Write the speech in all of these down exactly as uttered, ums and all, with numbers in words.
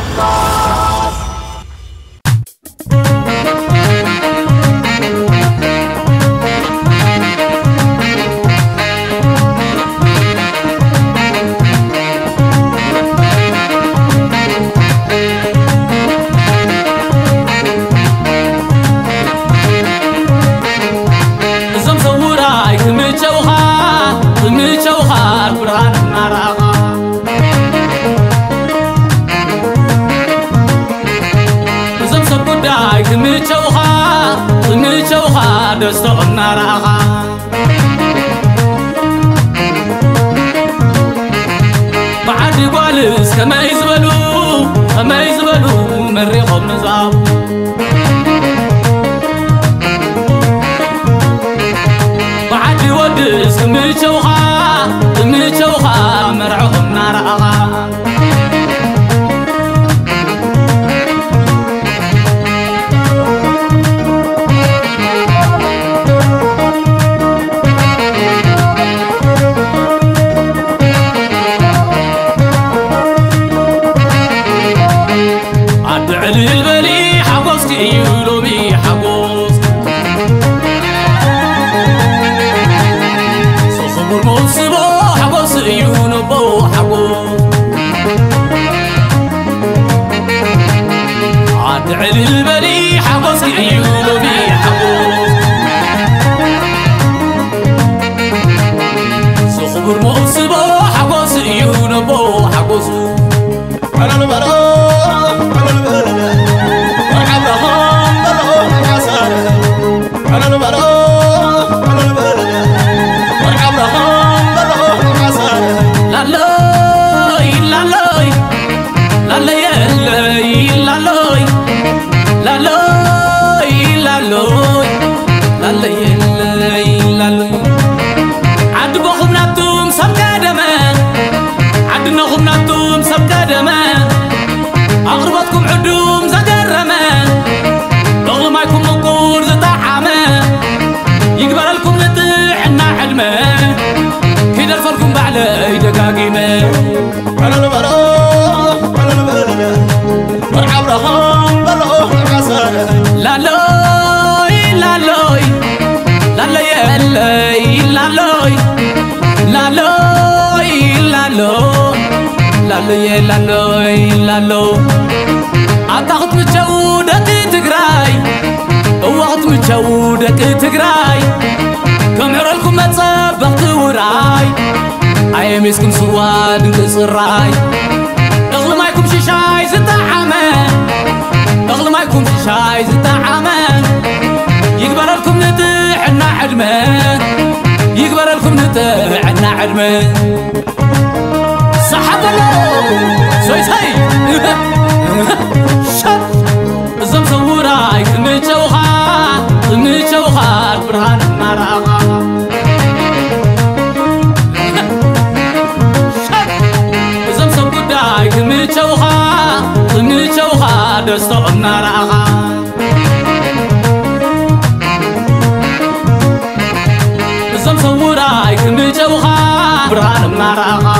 دستقنا رأغا بعد قالس كما يزبلوا كما يزبلوا مريخهم نزاب بعد ودس كما يشوخا كما يشوخا مرعهم نارغا علي البري حبس يقولوا بي حبوس صخبر مصبو حبس يقولوا بو حبوس على البرا على البرا وحبهم بلهم حسن على البرا على البرا وحبهم بلهم حسن لا لا لا لا لا لا لا لا La loy, la loy, la loy, la loy. عد بخم ناتوم سب كدمة، عد نخم ناتوم سب كدمة. أغربتكم عدوم زجرمة، دغل ما يكون مقور زتحمة. يقبل لكم نطيحنا حلمة، كده الفركم بعلي دقاقيمة. على البراء، على البراء، والعبرهم بلوه. La loy, la loy, la loy, la loy, la loy, la loy, la loy, la loy, la loy. أتاخد متجودة تجراي، وقت متجودة تجراي. كم عرالكم ما تصبغت وراي، أي مسكن سواد انتصراي. أغلى ما يكون شي شاي زتعمى. أغلى ما يكون شاي زتعمى يقبل لكم نطيحنا عدمة يقبل لكم نطيحنا عدمة صحب الله سوي سوي شب زمزم وراي متشوخا متشوخا برهان مراغا شب زمزم قداي متشوخا متشوخا دستقنا رأغا زمزم وراي متشوخا برهان مراغا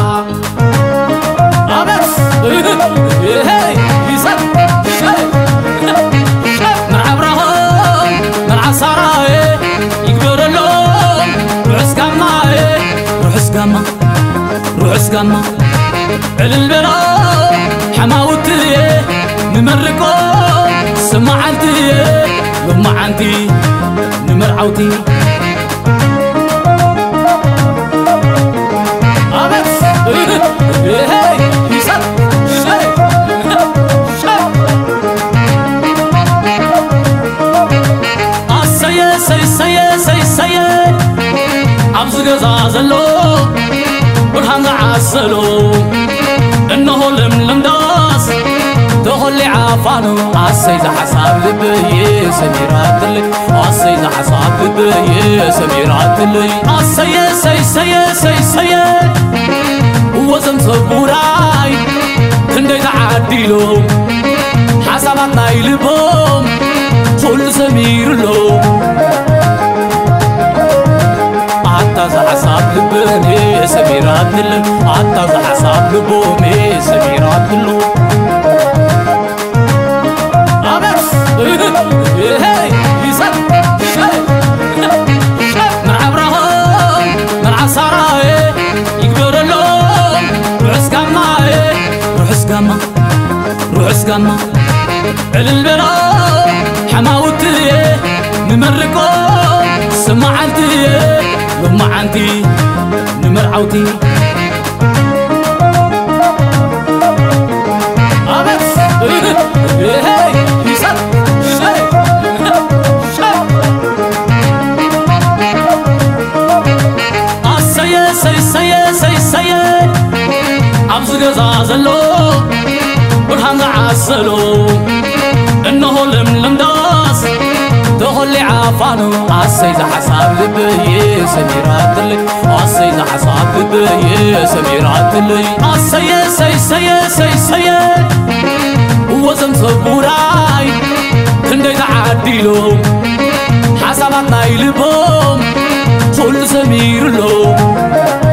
أبس هاي يسد شاي شاي مرعب رهم مرعب سراي يقبر اللون روح اسكاما روح اسكاما روح اسكاما البرا حماوتي نمرقو سمعتي لمعنتي نمرعوتي أبس هاي يسد شاي شاي السيا سي سيا سي سيا عبز غزازلو برهان عسلو إنه لملم داس دخل عفانو عسيز حساب لبي سميرات لي عسيز حساب لبي سميرات لي عسيا سي سيا سي سيا وزن صبوراي كندي تعديلو حساباتنا يلبهم كل سمير لو عطاز حساب لبني سميرات لي عطاز حساب لبومي سميرات لو اسقما روح اسقما البلا حماوتي نمرقو سمعتي لما عنتي نمرعوتي زازلو برهان عسلو إنه لم لم داس تخلي عفانو عسيز حساب لبي سميرات لي عسيز حساب لبي سميرات لي عسي سي سي سي سي وزن صبوراي كندي تعديلو حسابات نايلبوم كل سمير لو